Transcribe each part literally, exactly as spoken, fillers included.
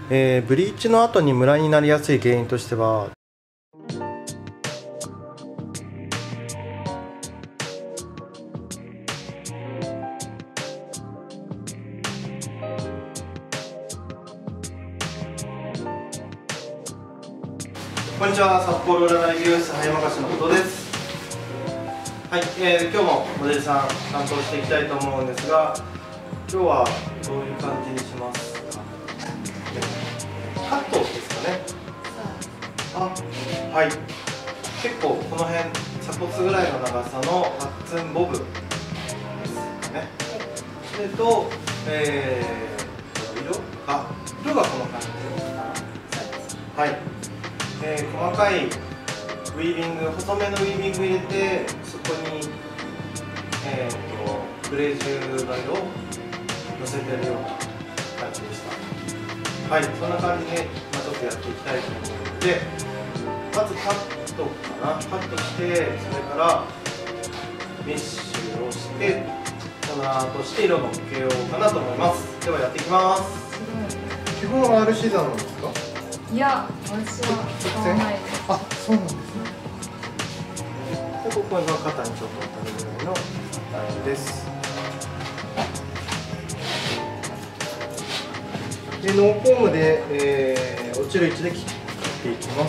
えー、ブリーチの後にムラになりやすい原因としては、こんにちは、札幌占い美容室葉山菓子のことです。はい、えー、今日もモデルさん担当していきたいと思うんですが、今日はどういう感じにしますか？カットですかね。あ、はい。結構この辺鎖骨ぐらいの長さのパッツンボブですね。それと、えー、色あ色がこの感じですか？はい。えー、細かいウィービング、細めのウィービング入れて、そこに、えー、とグレージュの色をのせてるような感じでした。はい、そんな感じで、まあ、ちょっとやっていきたいと思うので、まずカットかな、カットして、それからメッシュをして、粉として色をのっけようかなと思います。ではやっていきます。基本は アール シザーなんですか？ いや、私は使わないです。 あ、そうなんですね。で、ここが肩にちょっと当たるぐらいのラインです。で、ノーコームで、えー、落ちる位置で切っていきます。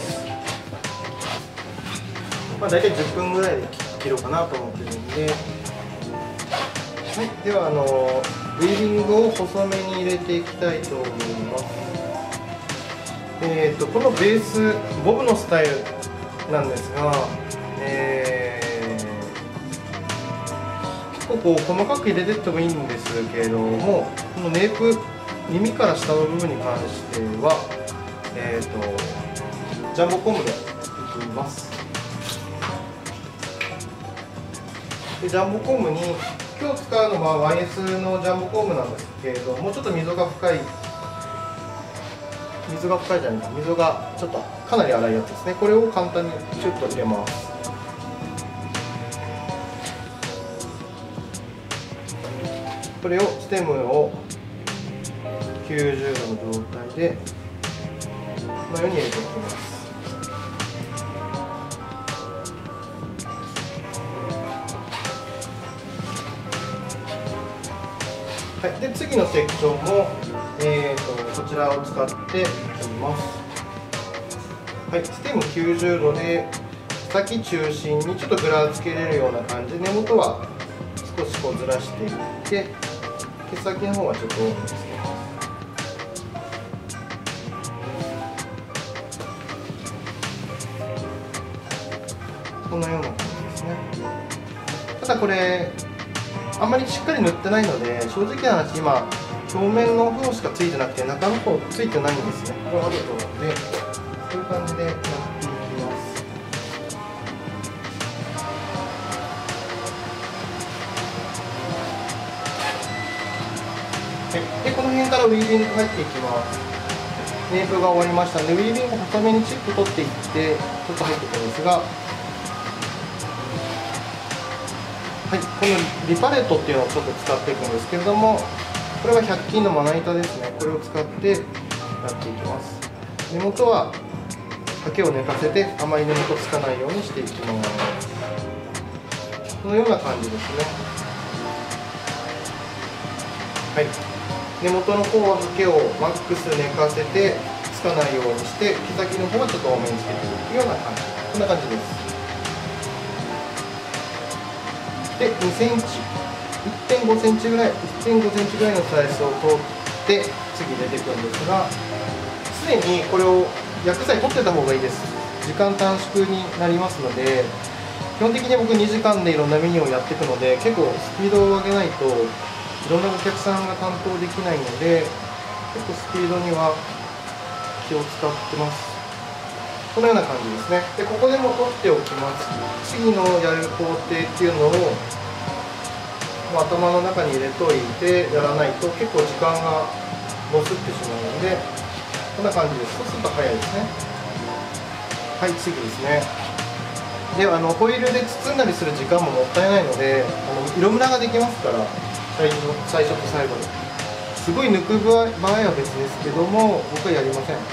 まあ、大体じゅっぷんぐらいで切ろうかなと思ってるんで。はい、ではあのウィービングを細めに入れていきたいと思います。えー、とこのベースボブのスタイルなんですが、えー、結構こう細かく入れていってもいいんですけれども、このネープ耳から下の部分に関しては、えー、とジャンボコムでいきます。でジャンボコムに今日使うのは ワイエス のジャンボコムなんですけれども、ちょっと溝が深い水が深いじゃないか、溝がちょっとかなり粗いやつですね。これを簡単にシュッと入れます。これをステムをきゅうじゅうどの状態でこのように入れていきます。はい、で次のセクションも、えー、とこちらを使っていきます。はい、ステムきゅうじゅうどで先中心にちょっとグラつけれるような感じで、根元は少しこうずらしていって、毛先の方はちょっと多めにつけます。このような感じですね。ただこれあんまりしっかり塗ってないので、正直な話今表面の方しかついてなくて中の方ついてないんですね。これわざとなので、こういう感じでやっていきます。はい、でこの辺からウィービング入っていきます。ネープが終わりましたので、ウィービング細めにチップ取っていってちょっと入っていくんですが、はい、このリパレットっていうのをちょっと使っていくんですけれども、これはひゃく均のまな板ですね。これを使ってやっていきます。根元はハケを寝かせてあまり根元つかないようにしていきます。このような感じですね。はい、根元の方はハケをマックス寝かせてつかないようにして、毛先の方はちょっと多めにつけていくような感じ、こんな感じです。でにセンチ、いってんごセンチぐらい、いってんごセンチぐらいのスライスを通って次入れていくんですが、すでにこれを薬剤取ってた方がいいです。時間短縮になりますので、基本的に僕にじかんでいろんなメニューをやっていくので、結構スピードを上げないといろんなお客さんが担当できないので、結構スピードには気を使ってます。このような感じですね。でここでも取っておきます。次のやる工程っていうのをもう頭の中に入れといてやらないと結構時間がボスってしまうので、こんな感じです。そうすると早いですね。はい、次ですね。であのホイールで包んだりする時間ももったいないので、あの色ムラができますから、最初最初と最後にすごい抜く場合は別ですけども、僕はやりません。はい、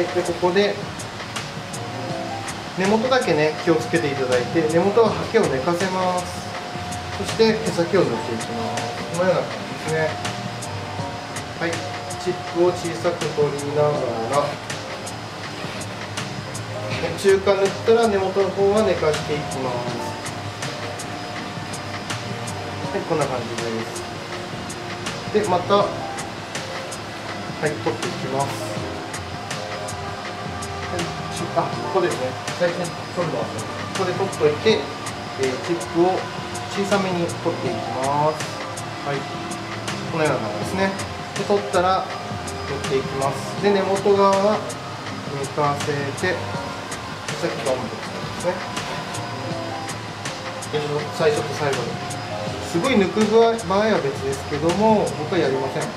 でここで根元だけね、気をつけていただいて、根元はハケを寝かせます。そして毛先を塗っていきます。このような感じですね。はい、チップを小さく取りながら、中間塗ったら根元の方は寝かしていきます。はい、こんな感じです。で、また、はい、取っていきます。はい、あ、ここですね。最初に取るのは、ここで取っといて、えー、チップを小さめに取っていきます。はい、このような感じですね。で、取ったら塗っていきます。で、根元側は寝かせて、さっきと思ってですね。最初と最後に。すごい抜く場合は別ですけども、僕はやりません。はい、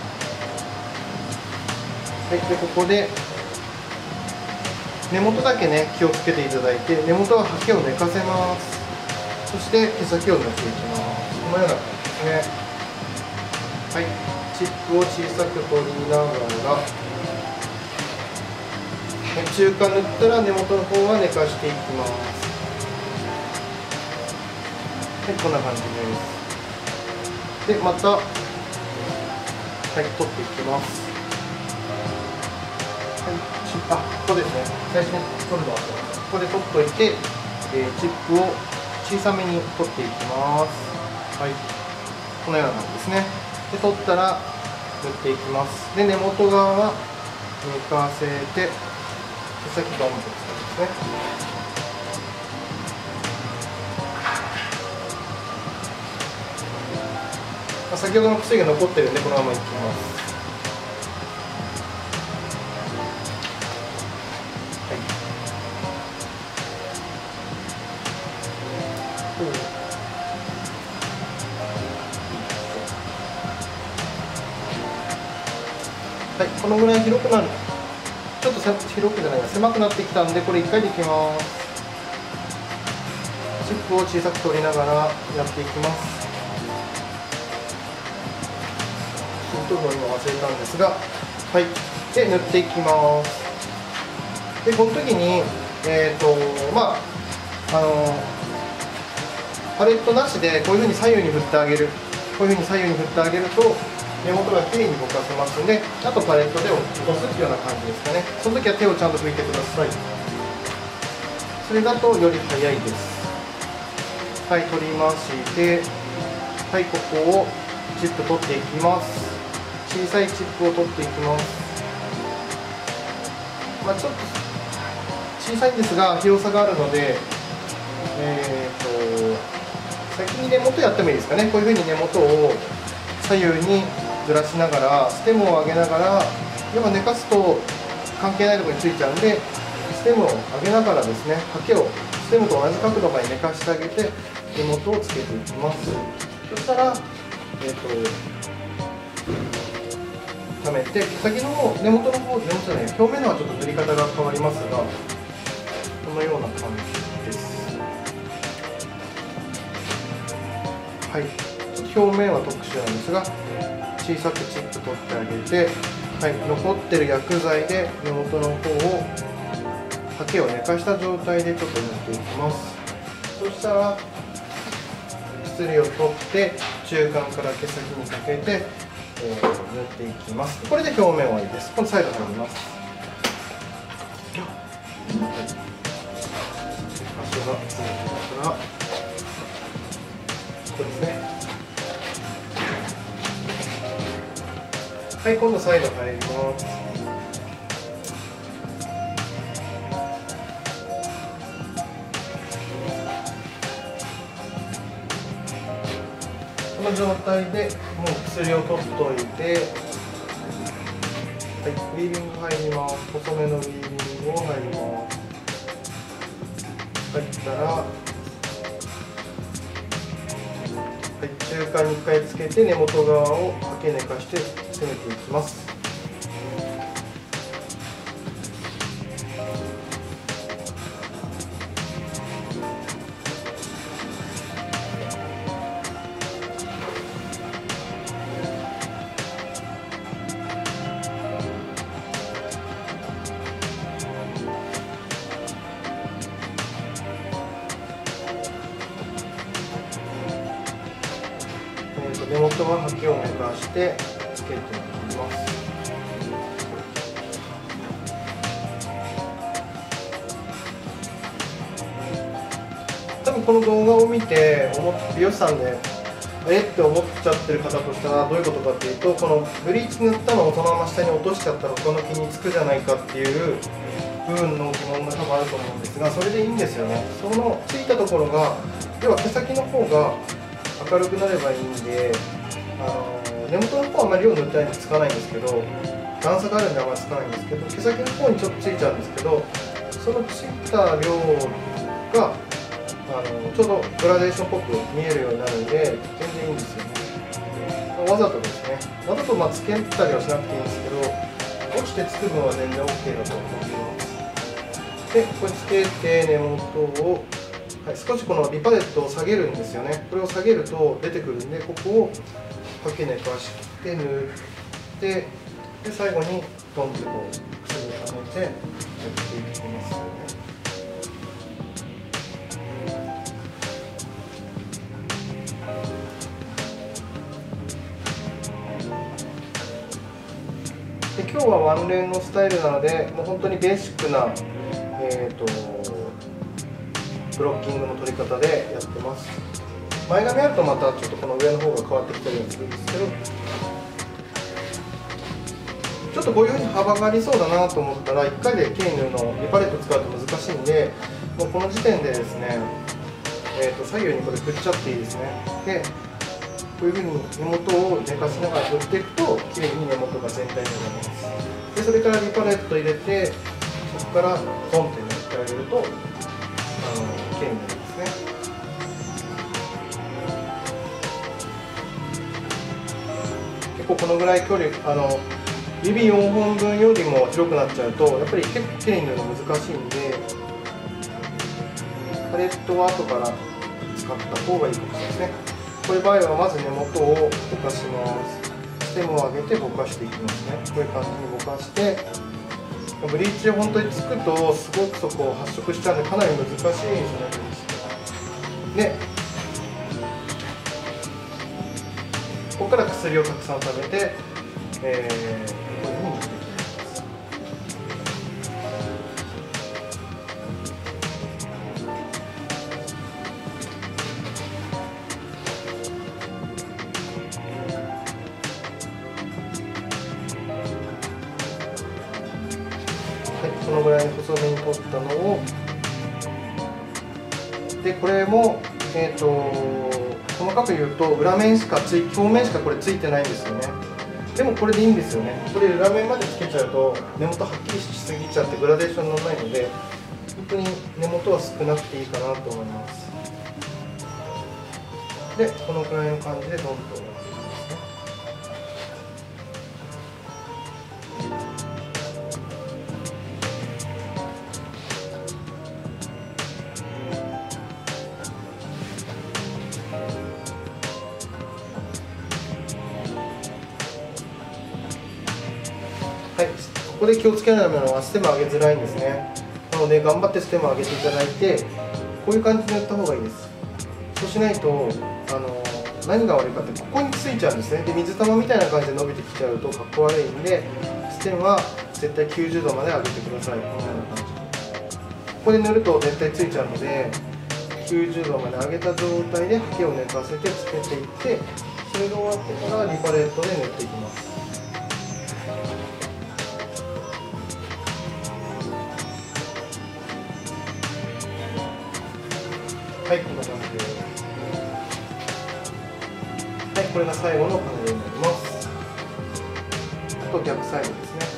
でここで根元だけね、気をつけていただいて、根元はハケを寝かせます。そして毛先を塗っていきます。このような感じですね。はい、チップを小さく取りながら、中間塗ったら根元の方は寝かしていきます。はい、こんな感じです。で、また、はい、取っていきます。はい、あ、ここですね。最初に取るのは、ここで取っといて、えー、チップを小さめに取っていきます。はい、このような感じですね。で、取ったら塗っていきます。で、根元側は寝かせて、毛先が表に使うんですね。先ほどの薬が残ってるんで、このままいきます。はい。はい、このぐらい広くなる。ちょっと広くじゃないな、狭くなってきたんで、これいっかいでいきます。チップを小さく取りながらやっていきます。取るのを今忘れたんですが、はい、で塗っていきます。でこの時に、えーとまああのパレットなしでこういうふうに左右に振ってあげる、こういうふうに左右に振ってあげると根元がきれいにぼかせますので、あとパレットで落とすっていうような感じですかね。その時は手をちゃんと拭いてください。それだとより早いです。はい、取りまして、はい、ここをチップ取っていきます。小さいチップを取っていきます。まあ、ちょっと小さいんですが広さがあるので、えー、と先に根元やってもいいですかね。こういうふうに根元を左右にずらしながら、ステムを上げながら、要は寝かすと関係ないところについちゃうんで、ステムを上げながらですね、ハケをステムと同じ角度まで寝かしてあげて根元をつけていきます。そしたら、えーと溜めて、毛先の根元の方、根元じゃない、表面のはちょっと塗り方が変わりますが、このような感じです。はい、表面は特殊なんですが、小さくチップ取ってあげて、はい、残ってる薬剤で根元の方をハケを寝かした状態でちょっと塗っていきます。そしたら薬を取って中間から毛先にかけて、えー、塗っていきます。これで表面終わりです。このサイド入ります。はい、場所がついてますから、ここですね。はい、今度サイド入ります。この状態でもう薬を取っておいて、はい、ウィービング入ります。細めのウィービングを入ります。入ったら、はい、中間にいっかいつけて根元側をハケ寝かして攻めていきます。 元はハケを寝かしてつけていきます。多分この動画を見て美容師さんでえって思っちゃってる方としたらどういうことかっていうと、このブリーチ塗ったのをそのまま下に落としちゃったら他の毛につくじゃないかっていう部分の疑問が多分あると思うんですが、それでいいんですよね。そのついたところが要は毛先の方が明るくなればいいんで、あの根元の方はあまり量塗ってないんでつかないんですけど、段差があるんであまりつかないんですけど、毛先の方にちょっとついちゃうんですけど、そのついた量があのちょうどグラデーションっぽく見えるようになるんで全然いいんですよね。わざとですね、わざとまあつけたりはしなくていいんですけど、落ちてつく分は全然 OK だと思います。でこれつけて根元を、はい、少しこのリパレットを下げるんですよね。これを下げると出てくるんで、ここをかけ寝かして塗って、で最後にドンってこう薬をはめてやっていきますよね。で今日はワンレーンのスタイルなので、もう本当にベーシックな、えーと、ブロッキングの取り方でやってます。前髪あるとまたちょっとこの上の方が変わってきたりするんですけど、ちょっとこういうふうに幅がありそうだなと思ったらいっかいで毛に塗るのリパレット使うと難しいんで、もうこの時点でですね、えーと左右にこれ振っちゃっていいですね。でこういうふうに根元を寝かしながら振っていくときれいに根元が全体になります。でそれからリパレット入れて、そこからポンって塗ってあげるとあのきれいになりますね。結構このぐらい距離、あの指よんほんぶんよりも広くなっちゃうとやっぱり結構きれいに塗るの難しいんで、パレットは後から使った方がいいかもしれないですね。こういう場合はまず根元をぼかします。ステムを上げてぼかしていきますね。こういう感じにぼかして、ブリーチ本当につくとすごくそこを発色しちゃうんでかなり難しい印象になります。でここから薬をたくさん食べて、えー、こういうふうに塗っていきます。このぐらい細めに取ったのを、でこれも、えーと細かく言うと裏面しかつい表面しかこれついてないんですよね。でもこれでいいんですよね。これ裏面までつけちゃうと根元はっきりしすぎちゃってグラデーションにならないので、本当に根元は少なくていいかなと思います。でこのくらいの感じでどんどんはい、ここで気をつけないのはステム上げづらいんですね。なので頑張ってステム上げていただいて、こういう感じでやった方がいいです。そうしないとあの何が悪いかってここについちゃうんですね。で水玉みたいな感じで伸びてきちゃうとかっこ悪いんで、ステムは絶対きゅうじゅうどまで上げてください。このような感じでここで塗ると絶対ついちゃうので、きゅうじゅうどまで上げた状態でハケを寝かせてつけていって、それが終わってからリパレットで塗っていきます。はい、こんな感じです。はい、これが最後のパネルになります。あと逆サイドですね。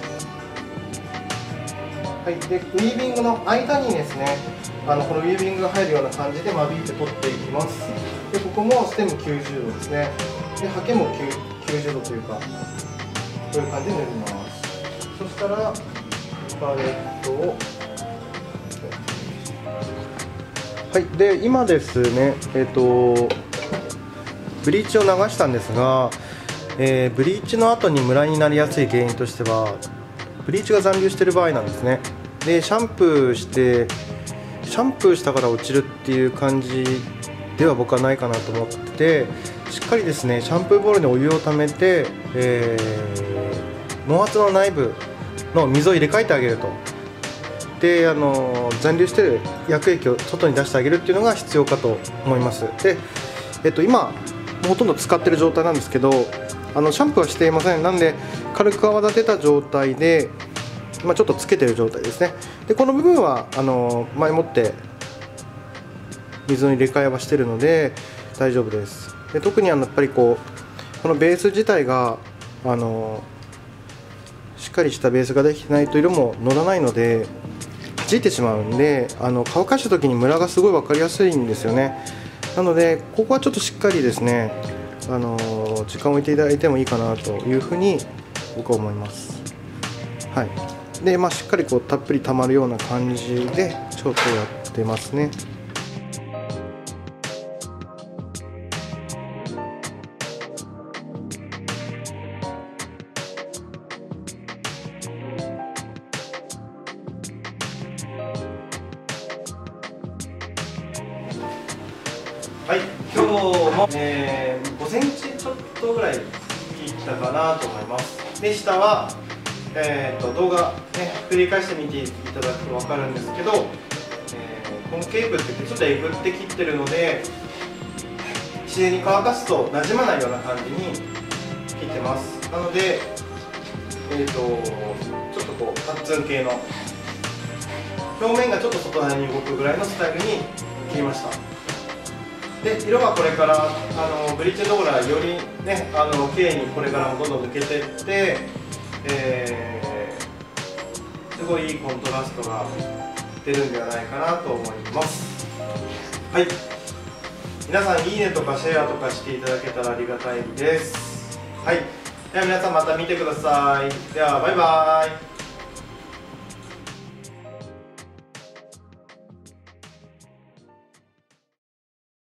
はい、でウィービングの間にですね、あのこのウィービングが入るような感じで間引いて取っていきます。でここもステムきゅうじゅうどですね。でハケもきゅうじゅうどというか、こういう感じで塗ります。そしたらパレットをはい、で今ですね、えーと、ブリーチを流したんですが、えー、ブリーチの後にムラになりやすい原因としてはブリーチが残留している場合なんですね。でシャンプーしてシャンプーしたから落ちるっていう感じでは僕はないかなと思ってて、 しっかりですねシャンプーボールにお湯をためて、えー、毛髪の内部の水を入れ替えてあげると。であの残留している薬液を外に出してあげるっていうのが必要かと思います。で、えっと、今ほとんど使ってる状態なんですけど、あのシャンプーはしていません。なんで軽く泡立てた状態で、まあ、ちょっとつけてる状態ですね。でこの部分はあの前もって水の入れ替えはしてるので大丈夫です。で特にあのやっぱりこうこのベース自体があのしっかりしたベースができてないと色も乗らないので弾いてしまうんで、あの乾かした時にムラがすごい分かりやすいんですよね。なのでここはちょっとしっかりですね、あの時間を置いていただいてもいいかなというふうに僕は思います。はい。でまあしっかりこうたっぷりたまるような感じでちょっとやってますね。はい、今日も、えー、ごセンチちょっとぐらい切ったかなと思います。で下は、えー、と動画、ね、繰り返して見ていただくと分かるんですけど、えー、コンケープって言ってちょっとえぐって切ってるので自然に乾かすとなじまないような感じに切ってます。なので、えー、とちょっとこうパッツン系の表面がちょっと外側に動くぐらいのスタイルに切りました。で色はこれからあのブリーチローラーよりねあの綺麗にこれからもどんどん抜けていって、えー、すごいいいコントラストが出るんではないかなと思います。はい、皆さんいいねとかシェアとかしていただけたらありがたいです。はい、では皆さんまた見てください。ではバイバーイ。